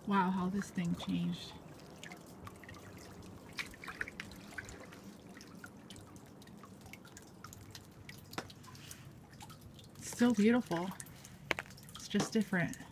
Wow, how this thing changed. It's still beautiful. It's just different.